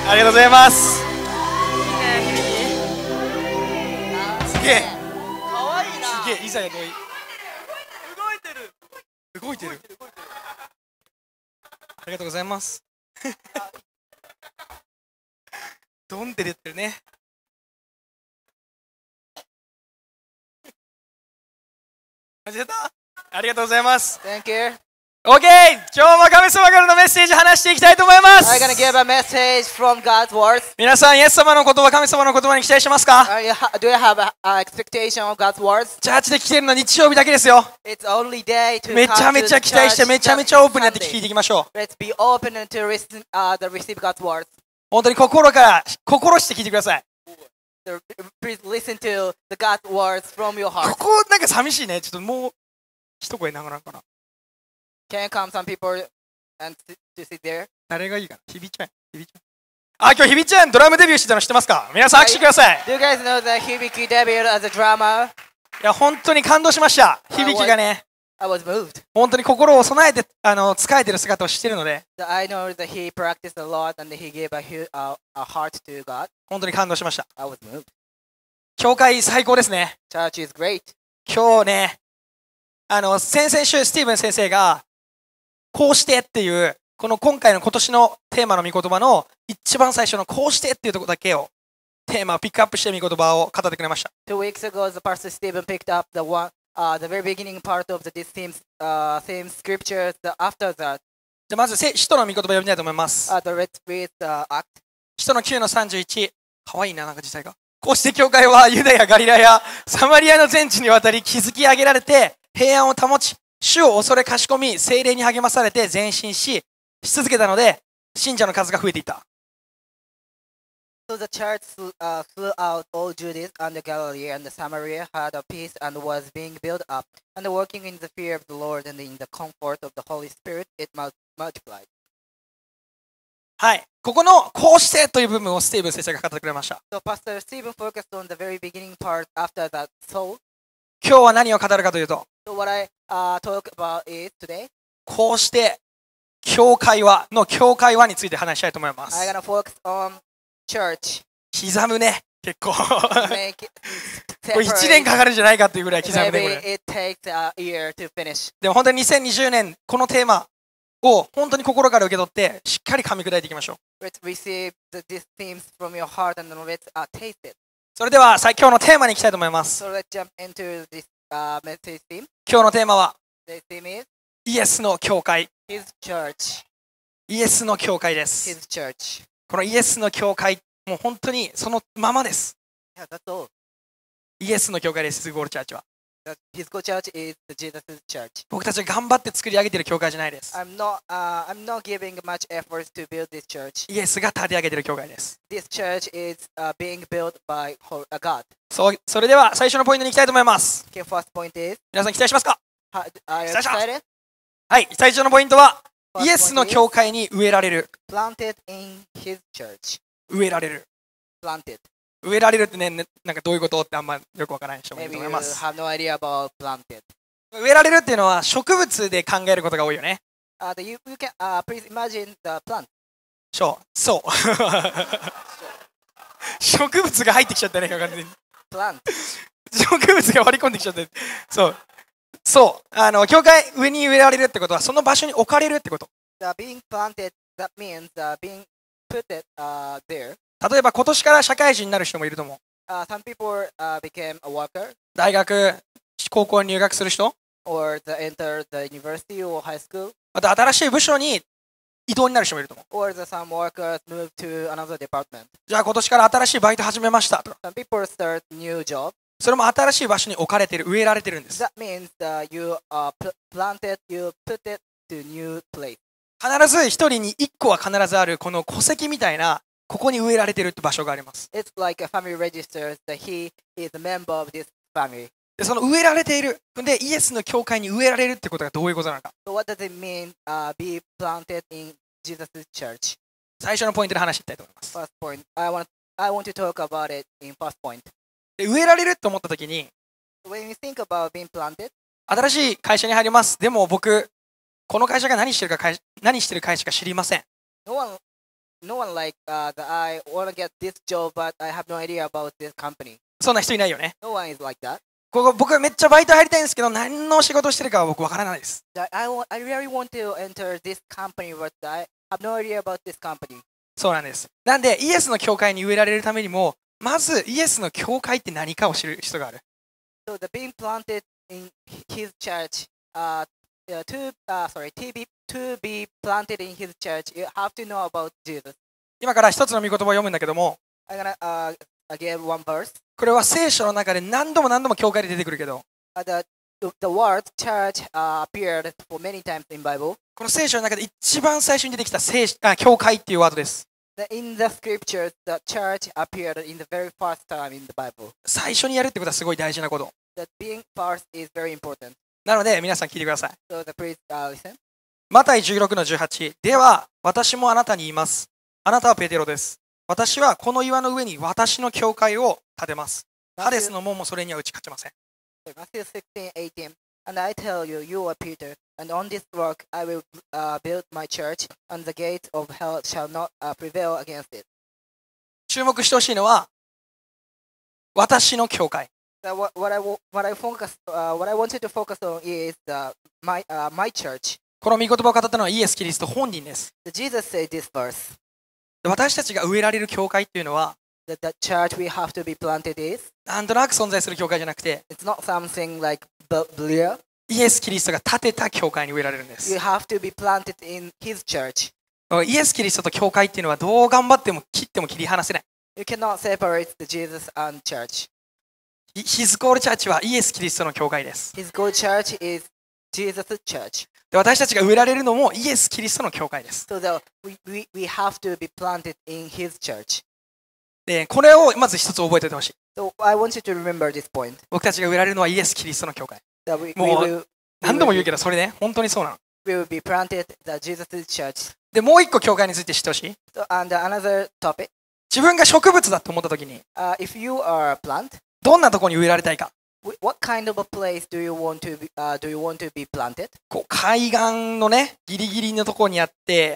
ありがとうございます。すげえ。 かわいいな。 すげえ。いざやのい。 動いてる。 動いてる。ありがとうございます。ドンって出てるね。始めた。ありがとうございます。 Thank you. OK、 今日も神様からのメッセージ話していきたいと思います。 I'm gonna give a message from God's words. 皆さん、イエス様の言葉、神様の言葉に期待しますか？ Do you have an expectation of God's words? チャーチで聞けるの日曜日だけですよ。 It's only day to めちゃ come め to ちゃ the 期待して、 church めちゃめ just ちゃオープンになって Sunday. 聞いていきましょう。 Let's be open and to receive God's words. 本当に心して聞いてください。 Please listen to the God's words from your こ heart. こなんか寂しいね。ちょっともう一声ながらかな。 Can you come some people and to sit there? 誰がいいかな。ひびちゃん。あ、今日ひびちゃんドラムデビューしてたの知ってますか？皆さん握手ください。 Do you guys know that Hibiki debuted as a drummer? いや、本当に感動しました。響きがね、 I was moved. 本当に心を備えて使えてる姿を知ってるので、 I know that he practiced a lot and he gave a heart to God. 本当に感動しました。 I was moved. 教会最高ですね。 Church is great. 今日ね、先々週スティーブン先生がこうしてっていうこの今年のテーマの御言葉の一番最初のこうしてっていうところだけをテーマをピックアップして御言葉を語ってくれました。 2 weeks ago, the pastor Stephen picked up the very beginning part of this theme scriptures. After that, じゃあまず使徒の御言葉を読みたいと思います。 let's read the act. 使徒の9の31。かわいいな、なんか実際が。こうして教会はユダヤ、ガリラヤ、サマリアの全地にわたり築き上げられて平安を保ち、主を恐れかしこみ、聖霊に励まされて前進し続けたので、信者の数が増えていた。 So the church throughout all Judea and Galilee and Samaria had a peace and was being built up, and working in the fear of the Lord and in the comfort of the Holy Spirit, it multiplied. はい。ここのこうしてという部分をスティーブン先生が語ってくれました。 So Pastor Stephen focused on the very beginning part after that. So 今日は何を語るかというと、 what I talk about is today, こうして教会はについて話したいと思います。 I'm gonna focus on church. 刻むね、結構。 Make it これ1年かかるんじゃないかっていうぐらい刻むね、こ Maybe れ。 it takes a year to finish. でも本当に2020年、このテーマを本当に心から受け取って、しっかり噛み砕いていきましょう。 Let's receive these themes from your heart and let's taste it. それでは今日のテーマに行きたいと思います。 So let's jump into this message theme. 今日のテーマは、 The theme is イエスの教会。 His church. イエスの教会です。 His church. このイエスの教会、もう本当にそのままです。 Yeah, that's all. イエスの教会です、ゴールチャーチは。 His church is the Jesus' church. 僕たちが頑張って作り上げている教会じゃないです。 I'm not giving much effort to build this church. イエスが立て上げている教会です。 This church is being built by God. それでは最初のポイントに行きたいと思います。 Okay, first point is, 皆さん期待しますか？ are you 最初 excited? はい、最初のポイントは、 First イエスの point is 教会に植えられる。 planted in His church. 植えられる。 Planted. 植えられるってね、なんかどういうことってあんまよくわからない人もいる Maybe と you 思います。 have no idea about planted. 植えられるっていうのは植物で考えることが多いよね。 You can please imagine the plant. そう。植物が入ってきちゃったね、完全に。 Plant. 植物が割り込んできちゃって。そう。教会上に植えられるってことは、その場所に置かれるってこと。 Being planted, that means being put there. 例えば今年から社会人になる人もいると思う。 Some people became a worker 大学、高校に入学する人、 or enter the university or high school, また新しい部署に異動になる人もいると思う。 or some workers move to another department. じゃあ今年から新しいバイト始めましたとか。 Some people start new job. それも新しい場所に置かれてる、植えられてるんです。 That means you planted, you put it to new place. 必ず一人に一個は必ずあるこの戸籍みたいな、ここに植えられてるって場所があります。 It's like a family registers that he is a member of this family. でその植えられている。で、イエスの教会に植えられるってことがどういうことなのか。 So what does it mean be planted in Jesus' church? 最初のポイントで話していきたいと思います。 First point. I want to talk about it in first point. で植えられると思った時に、 When you think about being planted, 新しい会社に入ります。でも僕、この会社が何してる会社か知りません。 no one no one like that I want to get this job, but I have no idea about this company. そんな人いないよね。 No one is like that. 僕めっちゃバイト入りたいんですけど、何の仕事してるかは僕わからないです。 I really want to enter this company, but I have no idea about this company. そうなんです。なんで、イエスの教会に植えられるためにも、まずイエスの教会って何かを知る必要がある。 So the being planted in his church, to be planted in his church, you have to know about Jesus. 今から一つの御言葉を読むんだけども、 I'm gonna give one verse. これは聖書の中で何度も教会で出てくるけど、 The word church appeared for many times in Bible. この聖書の中で一番最初に出てきた教会っていうワードです。 In the scriptures, the church appeared in the very first time in the Bible. 最初にやるってことはすごい大事なこと。 That being first is very important. なので皆さん聞いてください。 So please listen. マタイ16の18。では、私もあなたに言います。あなたはペテロです。私はこの岩の上に私の教会を建てます。ハデスの門もそれには打ち勝ちません。 Matthew 16:18. And I tell you, you are Peter, and on this rock I will build my church, and the gates of hell shall not prevail against it. 注目してほしいのは、私の教会。 What I wanted to focus on is my church. この御言葉を語ったのはイエス・キリスト本人です。 Jesus said this verse. 私たちが植えられる教会っていうのは、 The church we have to be planted is. なんとなく存在する教会じゃなくて、 It's not something like Belial. イエス・キリストが建てた教会に植えられるんです。 You have to be planted in His church. イエス・キリストと教会っていうのはどう頑張っても切っても切り離せない。 You cannot separate the Jesus and church. His Call Church はイエス・キリストの教会です。 His Call Church is Jesus' church. で私たちが植えられるのもイエス・キリストの教会です。 So we have to be planted in His church. でこれをまず一つ覚えておいてほしい。 So I want you to remember this point. 僕たちが植えられるのはイエス・キリストの教会。 That もう何度も言うけどそれね、本当にそうなの。 We will be planted the Jesus' church. でもう一個教会について知ってほしい。 And another topic. 自分が植物だと思ったときに、 if you are a plant, どんなところに植えられたいか。 What kind of a place do you want to be planted? こう海岸のね、ギリギリのところにあって、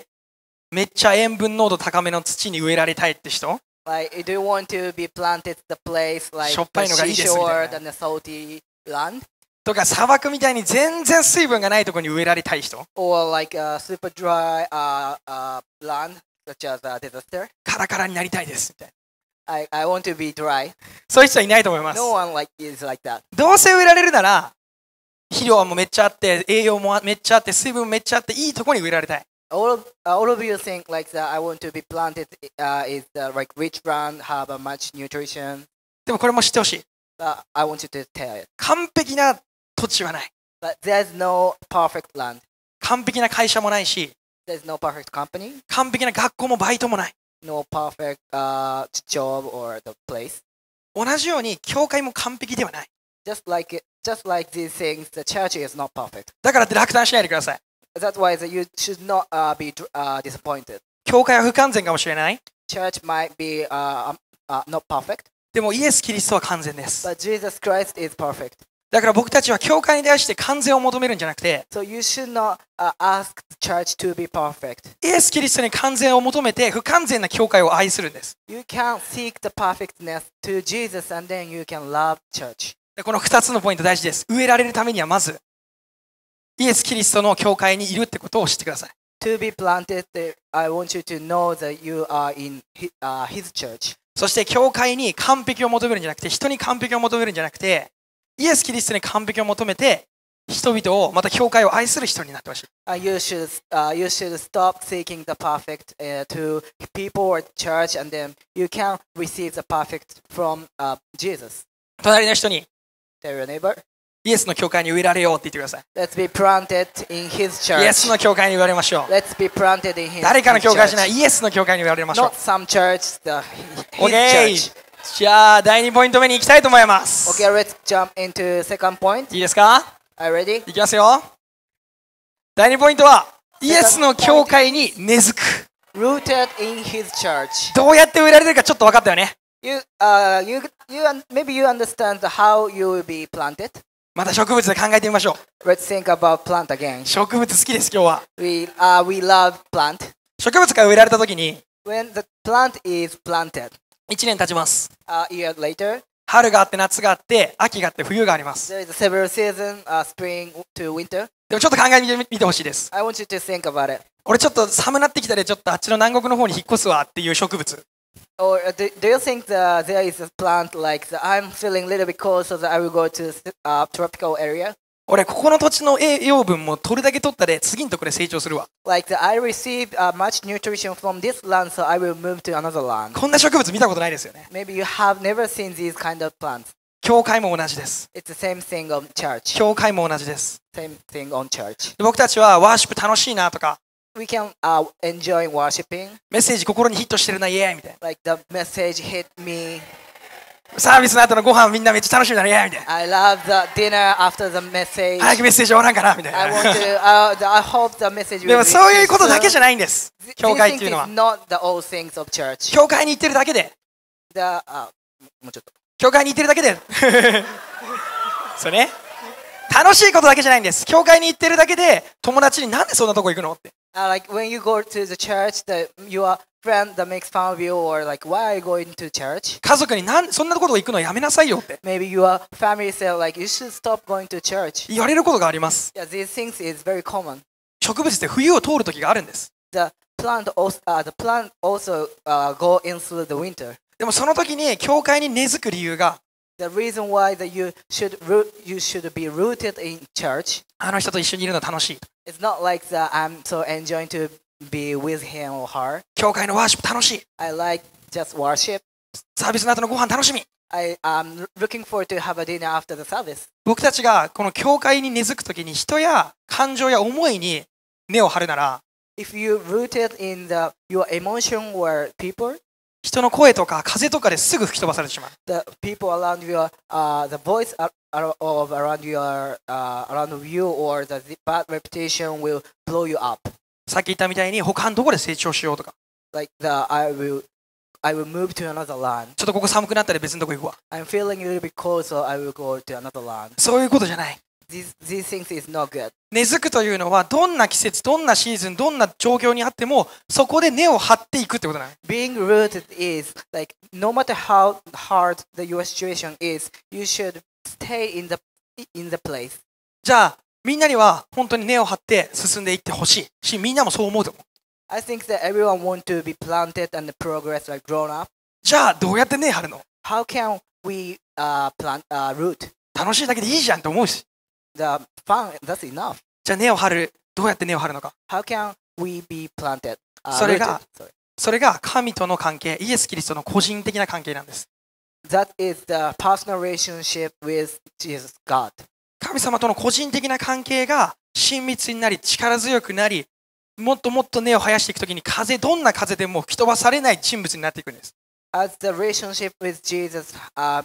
めっちゃ塩分濃度高めの土に植えられたいって人 ？Like, do you want to be planted the place like しょっぱいのがいいですみたいな。 the salty land? とか砂漠みたいに全然水分がないところに植えられたい人 Or like a super dry land such as a desert? カラカラになりたいですみたいな。 I want to be dry. そういう人はいないと思います。 No one is like that. どうせ植えられるなら、肥料もめっちゃあって、栄養もめっちゃあって、水分もめっちゃあって、いいところに植えられたい。 All of you think like that. I want to be planted is like rich land, have a much nutrition. でもこれも知ってほしい。 I want you to tell it. 完璧な土地はない。 But there's no perfect land. 完璧な会社もないし、 There's no perfect company. 完璧な学校もバイトもない。 No perfect job or the place. 同じように、教会も完璧ではない。 Just like these things, the church is not perfect. だからって落胆しないでください。 That's why you should not be disappointed. 教会は不完全かもしれない。 Church might be not perfect. でもイエス・キリストは完全です。 But Jesus Christ is perfect. だから僕たちは教会に対して完全を求めるんじゃなくて、 So you should not ask the church to be perfect. イエス・キリストに完全を求めて不完全な教会を愛するんです。 You can seek the perfectness to Jesus and then you can love church. でこの2つのポイント大事です。植えられるためにはまず、イエス・キリストの教会にいるってことを知ってください。 To be planted, I want you to know that you are in his church. そして教会に完璧を求めるんじゃなくて、人に完璧を求めるんじゃなくて、イエス・キリストに完璧を求めて、人々を、また教会を愛する人になってほしい。 You should stop seeking the perfect to people or church, and then you can receive the perfect from Jesus. 隣の人に、 Tell your neighbor. イエスの教会に植えられようって言ってください。 Let's be planted in His church. イエスの教会に植えられましょう。 Let's be planted in His 誰かの教会じゃない、 church. イエスの教会に植えられましょう。 Not some church, His OK! church. じゃあ、第2ポイント目に行きたいと思います。 Okay, let's jump into second point. いいですか？ Are you ready? いきますよ。第2ポイントは、イエスの教会に根付く。 Rooted in His church. どうやって植えられるかちょっと分かったよね。 Maybe you understand how you will be planted. また植物で考えてみましょう。 Let's think about plant again. 植物好きです、今日は。 We love plant. 植物が植えられたときに、 When the plant is planted, 1年経ちます。 a year later, 春があって夏があって秋があって冬があります。 there is several seasons, spring to winter. でもちょっと考えてみてほしいです。 I want you to think about it. 俺ちょっと寒なってきたでちょっとあっちの南国の方に引っ越すわっていう植物。 Or do you think there is a plant like I'm feeling a little bit cold, so that I will go to tropical area? 俺ここの土地の栄養分も取るだけ取ったで次のところで成長するわ。 Like I receive much nutrition from this land, so I will move to another land. こんな植物見たことないですよね。 Maybe you have never seen these kind of plants. 教会も同じです。 It's the same thing on church. 教会も同じです。 Same thing on church. で僕たちはワーシップ楽しいなとか、 We can enjoy worshiping. メッセージ心にヒットしてるなイエーイみたい Like the message hit me. な。サービスの後のご飯みんなめっちゃ楽しみだねイエーイみたいな。 I love the dinner after the message. 早くメッセージ終わらんかなみたい I want な。 to. I hope the message で will も reach そういうこと you だけじゃ soon. ないんです。 These 教会っ things ていうの is は。 not the all things of church. 教会に行ってるだけで、 The もうちょっと。 教会に行ってるだけで、そうね。楽しいことだけじゃないんです。教会に行ってるだけで、友達になんでそんなとこ行くのって。 Like when you go to the church, your friend that makes fun of you, or like, why are you going to church? 家族にそんなところ行くのやめなさいよって Maybe your family say like, you should stop going to church. 言われることがあります。 Yeah, these things is very common. 植物って冬を通る時があるんです。 The plant also go in through the winter. でもその時に教会に根付く理由が、 The reason why that you should be rooted in church あの人と一緒にいるの楽しい。 it's not like that I'm so enjoying to be with him or her. 教会のワーシップ楽しい。 I like just worship. サービスの後のご飯楽しみ。 I'm looking forward to have a dinner after the service. 僕たちがこの教会に根付く時に人や感情や思いに根を張るなら、 If you rooted in your emotion or people, 人の声とか風とかですぐ吹き飛ばされてしまう。 the people around the voice of around you or the bad reputation will blow you up. さっき言ったみたいに他のどこで成長しようとか、 Like I will move to another land. ちょっとここ寒くなったら別のとこ行くわ。 I'm feeling a little bit cold, so I will go to another land. そういうことじゃない。 These things is not good. 根付くというのはどんな季節、どんなシーズン、どんな状況にあってもそこで根を張っていくってことなの。 Being rooted is like no matter how hard your situation is, you should stay in the place. じゃあみんなには本当に根を張って進んでいってほしいし、みんなもそう思うと思う。 I think that everyone want to be planted and progress like grown up. じゃあどうやって根張るの？ How can we root? 楽しいだけでいいじゃんと思うし。 The fun, that's enough. じゃあ根を張る、どうやって根を張るのか。 How can we be planted? それが Rooted. Sorry. それが神との関係、イエス・キリストの個人的な関係なんです。 That is the personal relationship with Jesus God. 神様との個人的な関係が親密になり、力強くなり、もっともっと根を生やしていくときにどんな風でも吹き飛ばされない人物になっていくんです。 As the relationship with Jesus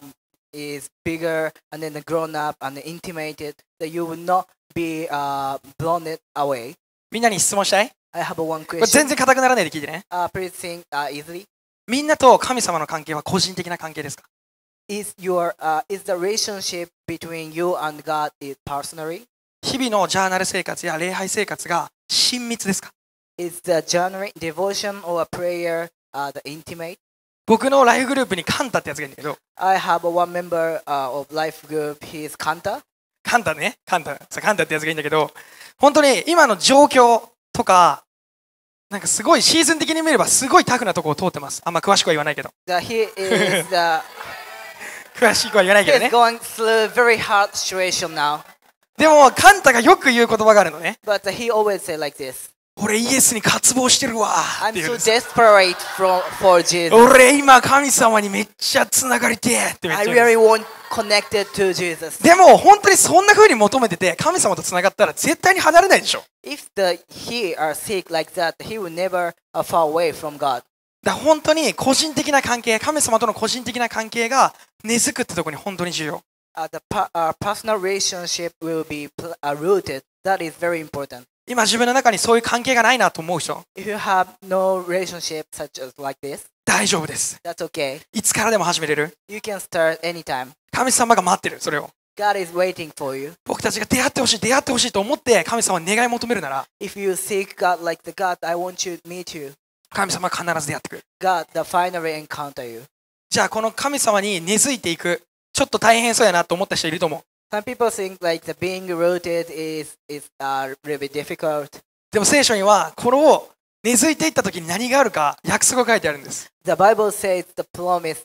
is bigger and then grown up and intimated, that you will not be blown it away. みんなに質問したい？ I have one これ全 question. 然硬くならないで聞いてね。 Please think easily. みんなと神様の関係は個人的な関係ですか？ Is the relationship between you and God is personally? 日々のジャーナル生活や礼拝生活が親密ですか？ Is the journey, devotion or prayer the intimate? 僕のライフグループにカンタってやつがいるんだけど、 I have one member of life group. He is Kanta. カンタね、カンタってやつがいるんだけど、本当に今の状況とか、なんかすごいシーズン的に見ればすごいタフなとこを通ってます。あんま詳しくは言わないけど。 He is 詳しくは言わないけど he is ね。 going through very hard situation now. でもカンタがよく言う言葉があるのね。 But he always say like this. 俺イエスに渇望してるわって I'm 言うん so です。 desperate for Jesus. 俺今神様にめっちゃつながりてえってめっ I ちゃ言うんです。 really want connected to Jesus. でも本当にそんな風に求めてて神様とつながったら絶対に離れないでしょ。 If he are sick like that, he will never far away from God. だから本当に個人的な関係、神様との個人的な関係が根付くってところに本当に重要。 The personal relationship will be rooted. That is very important. 今自分の中にそういう関係がないなと思う人、 If you have no relationship such as like this, 大丈夫です。 that's okay. いつからでも始めれる。 You can start anytime. 神様が待ってる、それを。 God is waiting for you. 僕たちが出会ってほしいと思って神様に願い求めるなら、 If you seek God like the God, I want you to meet you. 神様は必ず出会ってくれる。 God the finally encounter you. じゃあこの神様に根付いていく、ちょっと大変そうやなと思った人いると思う。 Some people think like the being rooted is really difficult. でも聖書にはこれを根付いていった時に何があるか約束が書いてあるんです。 The Bible says the promise,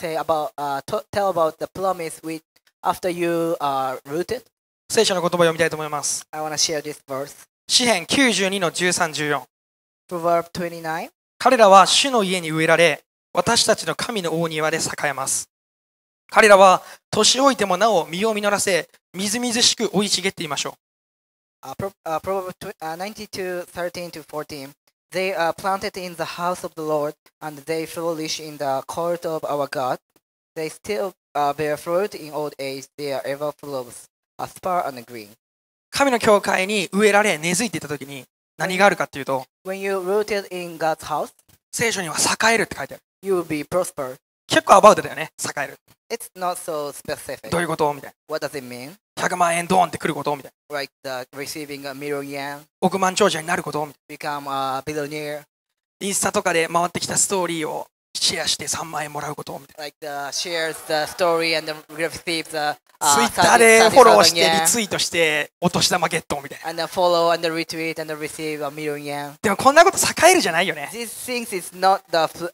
tell about the promise with after you are rooted. 聖書の言葉を読みたいと思います。 I want to share this verse. 詩編92の13、14。 Proverb 29. 彼らは主の家に植えられ、私たちの神の大庭で栄えます。彼らは年老いてもなお実を実らせ、みずみずしく生い茂っていましょう。 Proverbs 92, 13 to 14. They are planted in the house of the Lord, and they flourish in the court of our God. They still bear fruit in old age. They are ever full of spar and green. 神の教会に植えられ根付いていた時に何があるかっていうと、 When you rooted in God's house, 聖書には栄えるって書いてある。 you will be prospered. 結構アバウトだよね、栄える。 It's not so specific. どういうことみたい What does it mean? な。100万円ドーンってくることみたいな。 Like receiving a million yen, 億万長者になることみたい become a billionaire. な。インスタとかで回ってきたストーリーをシェアして3万円もらうことみたい Like shares the story and receives the な。ツイッターでフォローしてリツイートしてお年玉ゲットみたいな。 and follow and retweet and receive a million yen. でもこんなこと栄えるじゃないよね。 These things is not the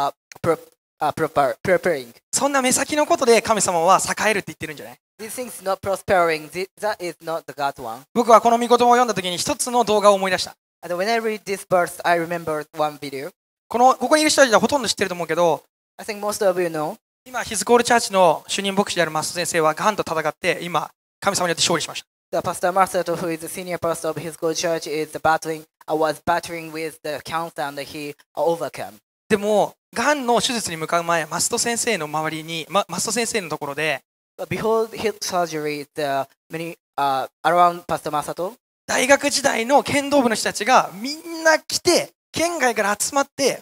preparing. そんな目先のことで神様は栄えるって言ってるんじゃない？ These things not prospering. That is not the God's one. 僕はこの御言葉を読んだ時に一つの動画を思い出した。 And when I read this verse, I remember one video. ここにいる人たちはほとんど知ってると思うけど、 I think most of you know. 今ヒズコールチャーチの主任牧師であるマスト先生はガンと戦って今神様によって勝利しました。 The Pastor Masato, who is the senior pastor of his good church, was battling with the cancer and he overcame. でもガンの手術に向かう前、マスト先生の周りに、マスト先生のところで But before his surgery, many around Pastor Masato, 大学時代の剣道部の人たちがみんな来て県外から集まって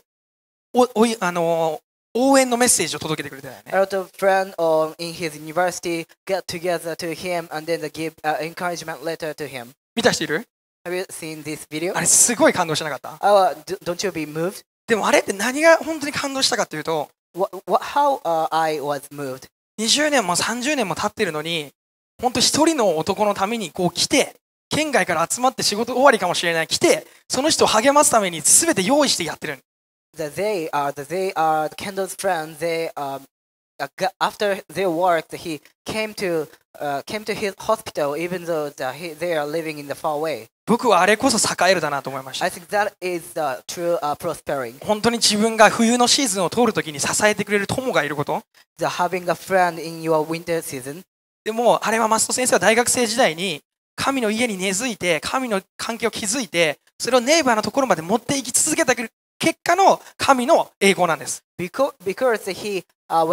応援のメッセージを届けてくれたよね。 a lot of friends in his university get together to him and then they give encouragement letter to him. 見た人いる？ Have you seen this video? あれすごい感動しなかった？ Don't you be moved? でもあれって何が本当に感動したかっていうと、 How I was moved? 20年も30年も経ってるのに、本当一人の男のためにこう来て、県外から集まって仕事終わりかもしれない来て、その人を励ますために全て用意してやってる。 They are Kendall's friends. After their work, he came to his hospital, even though they are living in the far away. 僕はあれこそ栄えるだなと思いました。 I think that is the true prospering. 本当に自分が冬のシーズンを通るときに支えてくれる友がいること。 The having a friend in your winter season. でもあれはマスト先生は大学生時代に神の家に根付いて神の関係を築いてそれをネイバーのところまで持っていき続けた結果の神の栄光なんです。 Because he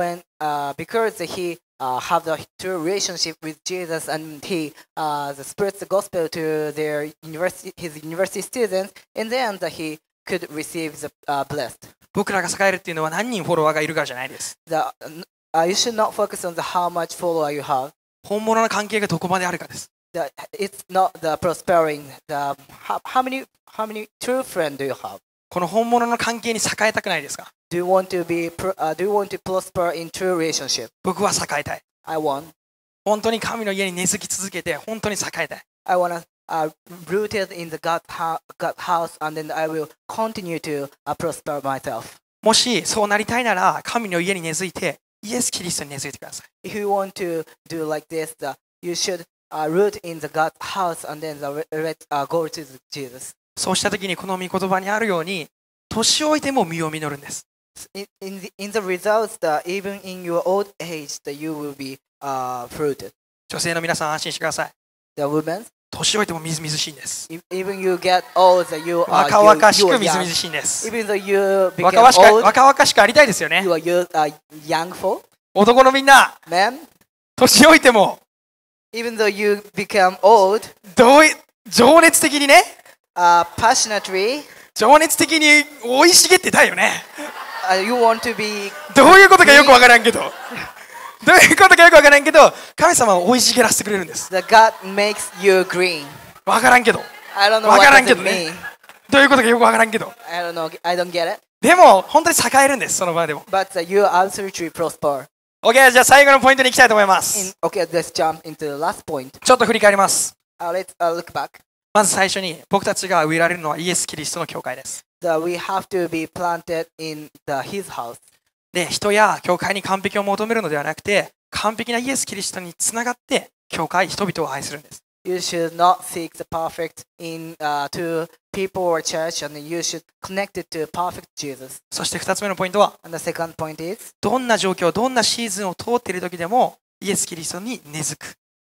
have the true relationship with Jesus and he spreads the gospel to his university students, and then he could receive the blessed. 僕らが栄えるっていうのは何人フォロワーがいるからじゃないです。 You should not focus on how much follower you have. 本物の関係がどこまであるかです。 It's not the prospering. How many true friends do you have? この本物の関係に栄えたくないですか？ Do you want to prosper in true relationship? 僕は栄えたい。 I want. 本当に神の家に根付き続けて本当に栄えたい。 I want to rooted in the God house, and then I will continue to prosper myself. もしそうなりたいなら神の家に根付いてイエス・キリストに根付いてください。 If you want to do like this, you should root in the God house, and then go to Jesus. そうした時にこの御言葉にあるように年老いても実を実るんです。 In the results, even in your old age, you will be fruited. 女性の皆さん安心してください。 The women, 年老いてもみずみずしいんです。 even you get old, you are 若々し you く are みず young. みずしいんです。 Even though you become 若 old, 々しくありたいですよね。 you are young for 男のみんな、 men. 年老いても Even though you become old, 情熱的にね、 passionately, 情熱的に生い茂ってたいよね。 you want to be. どういうことかよくわからんけど、どういうことかよくわからんけど、神様は生い茂らせてくれるんです。 The God makes you green. わからんけど、 I don't know わ what からん does け it どね。 どういうことかよくわからんけど。 I don't know. I don't get it. でも、本当に栄えるんです、その場でも。 But you absolutely prosper. OK、じゃあ最後のポイントに行きたいと思います。 Okay, let's jump into the last point. ちょっと振り返ります。 Let's look back. まず最初に、僕たちが植えられるのはイエス・キリストの教会です。 We have to be planted in His house. で、人や教会に完璧を求めるのではなくて、完璧なイエス・キリストにつながって、教会、人々を愛するんです。 You should not seek the perfect to people or church, and you should connect it to perfect Jesus. そして2つ目のポイントは、 And the second point is, どんな状況、どんなシーズンを通っている時でも、イエス・キリストに根付く。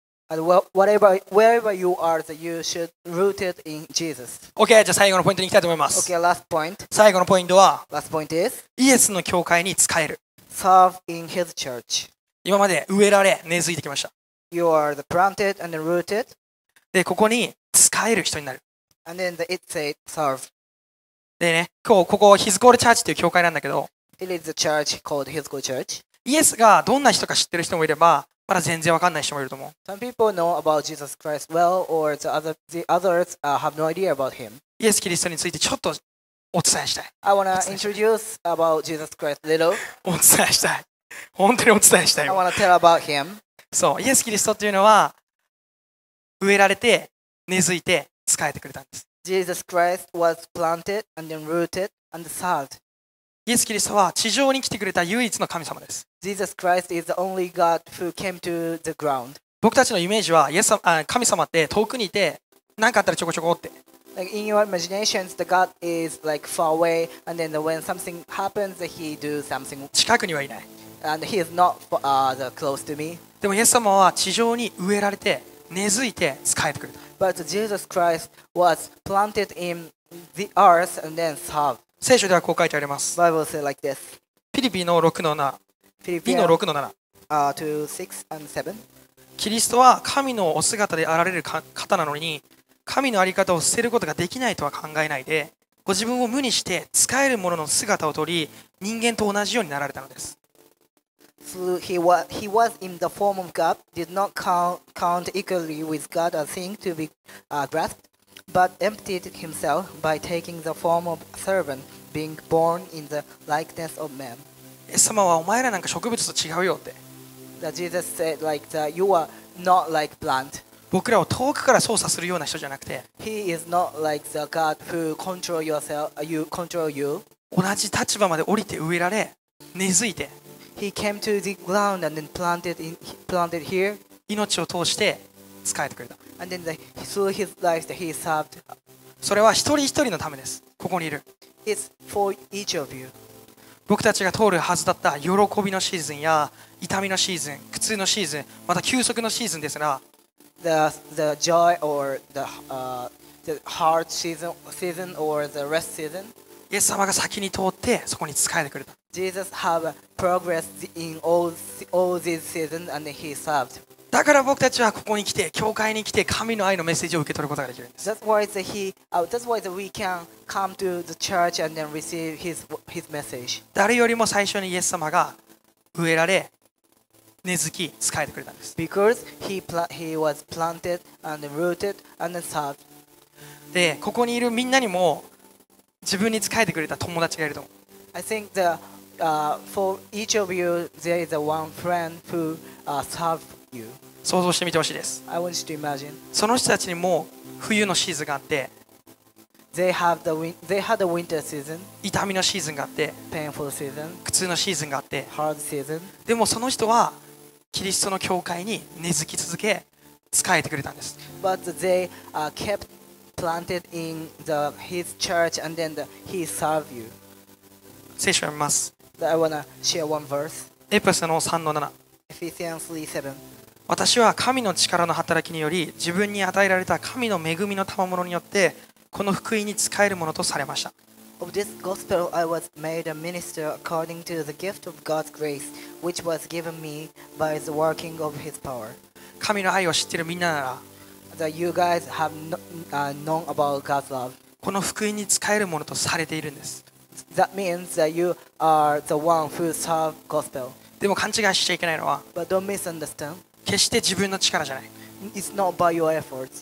wherever you are, you should root it in Jesus. OK、じゃあ最後のポイントに行きたいと思います。 Okay, last point. 最後のポイントは、 Last point is, イエスの教会に仕える。 serve in His church. 今まで植えられ、根付いてきました。 You are planted and rooted. で、ここに仕える人になる。 And then it says serve. でね、今日ここヒズコールチャーチという教会なんだけど、 It is a church called His Good Church. イエスがどんな人か知ってる人もいれば、まだ全然わかんない人もいると思う。 Some people know about Jesus Christ well, or the others have no idea about Him. イエス・キリストについてちょっとお伝えしたい。 I want to introduce about Jesus Christ a little. お伝えしたい。本当にお伝えしたい I よ。 want to tell about Him. そう、イエス・キリストっていうのは、植えられて、根付いて、仕えてくれたんです。 Jesus Christ was planted and then rooted and served. イエス・キリストは地上に来てくれた唯一の神様です。 Jesus Christ is the only God who came to the ground. 僕たちのイメージは神様って遠くにいて何かあったらちょこちょこって。 Like in your imaginations, the God is like far away, and then when something happens, He do something, 近くにはいない。 and He is not close to me. でもイエス様は地上に植えられて根付いて仕えてくれた。 But Jesus Christ was planted in the earth and then served. 聖書ではこう書いてあります。 Bible says like this. ピリピの6の7、2 Philippians の6の7。 to 6 and 7. キリストは神のお姿であられる方なのに、神の在り方を捨てることができないとは考えないで、ご自分を無にして使えるものの姿をとり、人間と同じようになられたのです。 So he was in the form of God, did not count equally with God a thing to be grasped, but emptied himself by taking the form of a servant, being born in the likeness of man. イエス様はお前らなんか植物と違うよって。 That Jesus said like you are not like plant. 僕らを遠くから操作するような人じゃなくて、 He is not like the God who control you. 同じ立場まで降りて植えられ、根付いて、 He came to the ground and then planted here, 命を通して仕えてくれた。 and then through his life that he served. それは一人一人のためです。ここにいる。 It's for each of you. 僕たちが通るはずだった喜びのシーズンや痛みのシーズン、苦痛のシーズン、また休息のシーズンですが、 The joy or the hard season or the rest season. イエス様が先に通ってそこに仕えてくれた。 Jesus have progressed in all these seasons and he served. だから僕たちはここに来て、教会に来て神の愛のメッセージを受け取ることができるんです。 That's why we can come to the church and then receive his message. 誰よりも最初にイエス様が植えられ、根付き、仕えてくれたんです。 Because he was planted and rooted and served. で、ここにいるみんなにも自分に仕えてくれた友達がいると思う。 I think for each of you there is a one friend who served you. 想像してみてほしいです。 I want you to imagine. その人たちにも冬のシーズンがあって、 They had the winter season, 痛みのシーズンがあって、 painful season, 苦痛のシーズンがあって、 hard season. でもその人はキリストの教会に根付き続け、仕えてくれたんです。 But they kept planted in his church and then he served you. 聖書を読みます。 I want to share one verse. エペソの3の7。 Ephesians 3:7. 私は神の力の働きにより自分に与えられた神の恵みの賜物によってこの福音に仕えるものとされました。 Of this gospel I was made a minister according to the gift of God's grace, which was given me by the working of his power. 神の愛を知っているみんななら、 That you guys have known about God's love. この福音に仕えるものとされているんです。 That means that you are the one who serve gospel. でも勘違いしちゃいけないのは、 But don't misunderstand. 決して自分の力じゃない。 It's not by your efforts.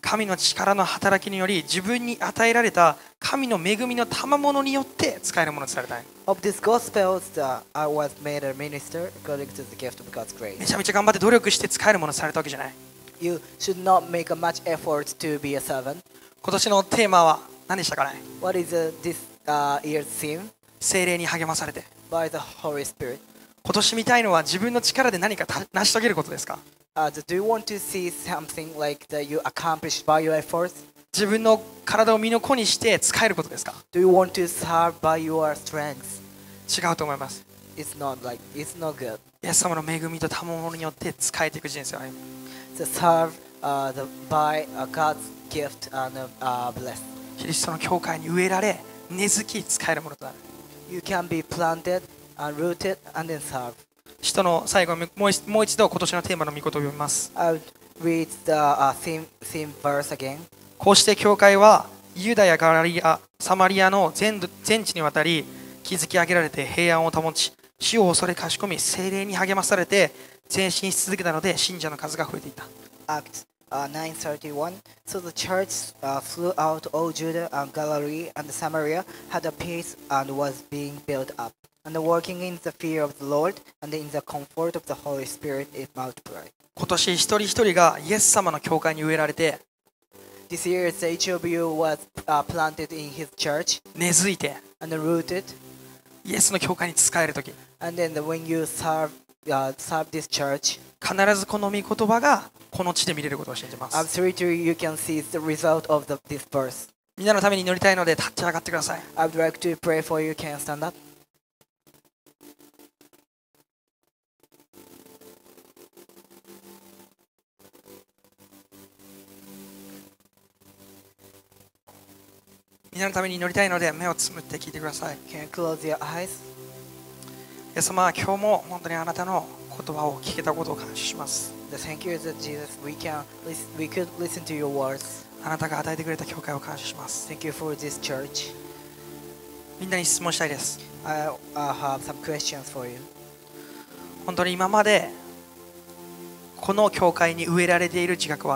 神の力の働きにより自分に与えられた神の恵みの賜物によって使えるものとされたい。 Of this gospel, I was made a minister according to the gift of God's め grace. ちゃめちゃ頑張って努力して使えるものとされたわけじゃない。 You should not make a much effort to be a servant. 今年のテーマは何でしたかね。 What is this year's theme? 聖霊に励まされて。 By the Holy Spirit. 今年見たいのは自分の力で何か成し遂げることですか。 Do you want to see something like that you accomplished by your efforts? 自分の体を身の粉にして使えることですか。 Do you want to serve by your strength? 違うと思います。 It's not good. イエス様の恵みと賜物によって使えていく人生を歩む。 To serve by God's gift and bless. キリストの教会に植えられ根付き使えるものとなる。 You can be planted and rooted and then serve. 使徒の最後にもう一度今年のテーマの御言葉を読みます。 I'll read the theme verse again. こうして教会はユダヤ、ガリア、サマリアの全地にわたり築き上げられて平安を保ち、主を恐れかしこみ、聖霊に励まされて前進し続けたので信者の数が増えていた。 Acts 9:31. So the church throughout all Judah and Galilee and Samaria had a peace and was being built up. And working in the fear of the Lord and in the comfort of the Holy Spirit, it multiplied. 今年一人一人がイエス様の教会に植えられて This year, each of you was planted in his church 根付いて and rooted. イエスの教会に仕えるとき、 And then when you serve this church, 必ずこの御言葉がこの地で見れることを信じま I'm す。 sure you can see the result of this verse. みんなのために祈りたいので立ち上がってください。 I would like to pray for you. Can stand up. みんなのために祈りたいので目をつむって聞いてください。 Can you close your eyes? イエス様は今日も本当にあなたの言葉を聞けたことを感謝します。 Thank you that Jesus, we could listen to your words. あなたが与えてくれた教会を感謝します。 Thank you for this church. みんなに質問したいです。 I have some questions for you. 本当に今までこの教会に植えられている自覚はあった。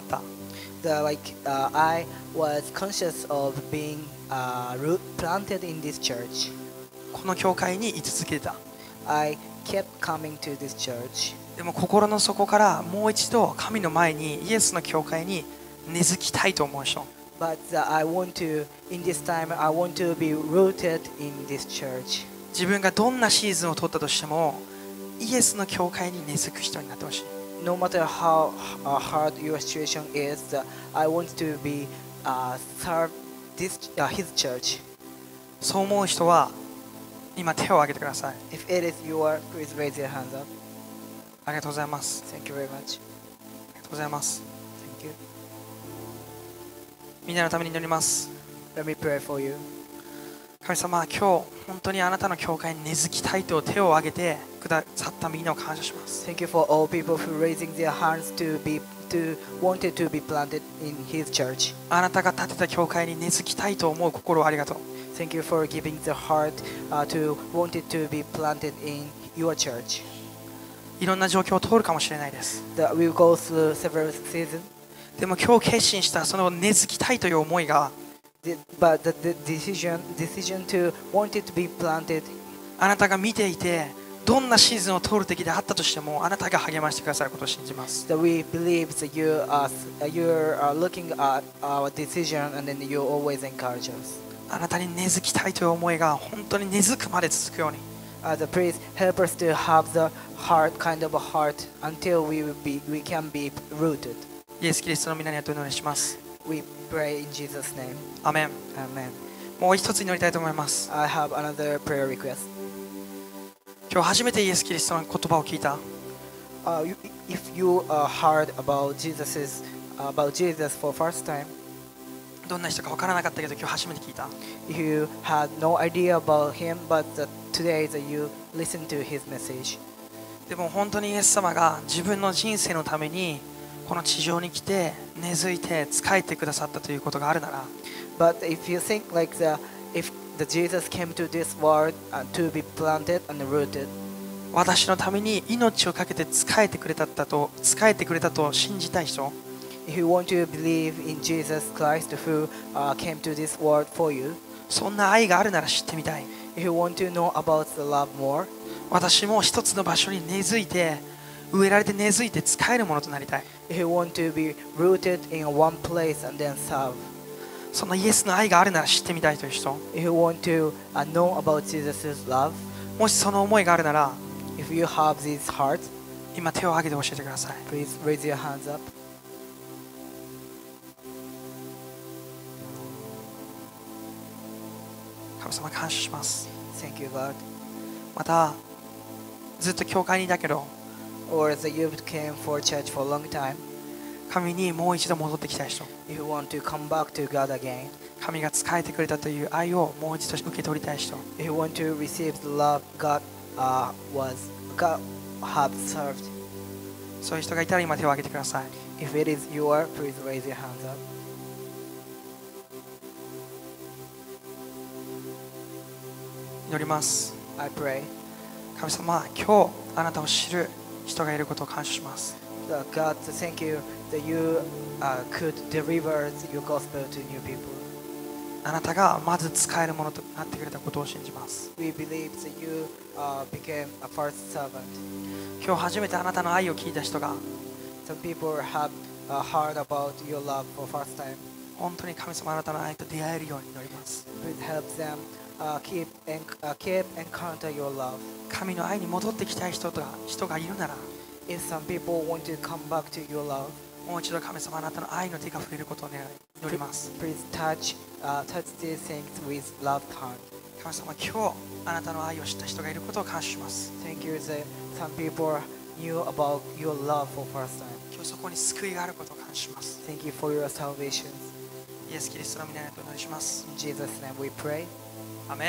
I was conscious of being planted in this church. この教会に居続けてた。 I kept coming to this church. でも心の底からもう一度神の前にイエスの教会に根付きたいと思う人。 But in this time, I want to be rooted in this church. 自分がどんなシーズンを取ったとしてもイエスの教会に根付く人になってほしい。 No matter how hard your situation is, I want to be serve his church. そう思う人は今手を挙げてください。 If it is your, please raise your hands up. ありがとうございます。 Thank you very much. ありがとうございます。 Thank you. みんなのために祈ります。 Let me pray for you. 神様、今日本当にあなたの教会に根付きたいと手を挙げてくださったみんなを感謝します。 Thank you for all people who raising their hands to wanted to be planted in his church. あなたが建てた教会に根付きたいと思う心をありがとう。 Thank you for giving the heart to wanted to be planted in your church. いろんな状況を通るかもしれないです。 That will go through several seasons. でも今日決心したその根付きたいという思いが But the decision to want it to be planted, あなたが見ていてどんなシーズンを通る時であったとしてもあなたが励ましてくださることを信じます。 that we believe that you're looking at our decision and then you always encourage us. あなたに根付きたいという思いが本当に根付くまで続くように Please help us to have the kind of a heart until we can be rooted. イエス・キリストの皆によってお祈りします。 We pray in Jesus' name. アメン。 Amen. もう一つ祈りたいと思います。 I have another prayer request. 今日初めてイエス・キリストの言葉を聞いた。 If you heard about Jesus for first time, どんな人か分からなかったけど今日初めて聞いた。 if you had no idea about him, but today that you listen to his message. でも本当にイエス様が自分の人生のためにこの地上に来て根付いて仕えてくださったということがあるなら But if you think like if the Jesus came to this world to be planted and rooted, 私のために命を懸けて仕えてくれたと信じたい人、 If you want to believe in Jesus Christ who came to this world for you, そんな愛があるなら知ってみたい。 if you want to know about the love more, 私も一つの場所に根付いて、植えられて根付いて使えるものとなりたい。 if you want to be rooted in one place and then serve, そのイエスの愛があるなら知ってみたいという人、 if you want to know about Jesus' love, もしその思いがあるなら、 if you have this heart, 今手を挙げて教えてください。 please raise your hands up. 神様感謝します。 Thank you, God. またずっと教会にいたけど、 Or as you've came for church for a long time, 神にもう一度戻ってきたい人、 if you want to come back to God again, 神が仕えてくれたという愛をもう一度受け取りたい人、 if you want to receive the love God have served, そういう人がいたら今手を挙げてください。 if it is your, please raise your hands up. 祈ります。 I pray 神様、今日あなたを知る人がいることを感謝します。 that God, thank you that you could deliver your gospel to new people. あなたがまず使えるものとなってくれたことを信じます。 We believe that you became a first servant. 今日初めてあなたの愛を聞いた人が、 Some people have heard about your love for first time. 本当に神様あなたの愛と出会えるように祈ります。 Please help them keep encounter your love. 神の愛に戻ってきたい人がいるなら、 If some people want to come back to your love, もう一度神様あなたの愛の手が触れることを願い祈ります。 please touch these things with loved hand. 神様、今日あなたの愛を知った人がいることを感謝します。 Thank you that some people knew about your love for first time. 今日そこに救いがあることを感謝します。 Thank you for your salvation. イエス・キリストの皆によってお祈りします。 In Jesus' name we pray. アメン。 Amen.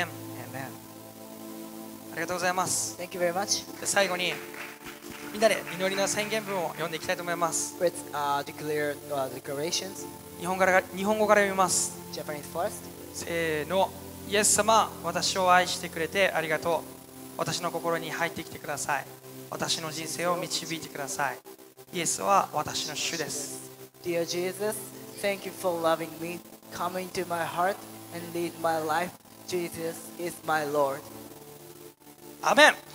ありがとうございます。 Thank you very much. で最後にみんなで祈りの宣言文を読んでいきたいと思います。 Let's declare declarations. 日本語から読みます。 Japanese first. せーの。イエス様、私を愛してくれてありがとう。私の心に入ってきてください。私の人生を導いてください。イエスは私の主です。 Dear Jesus, thank you for loving me. Come into my heart and lead my life. Jesus is my Lord. アメン。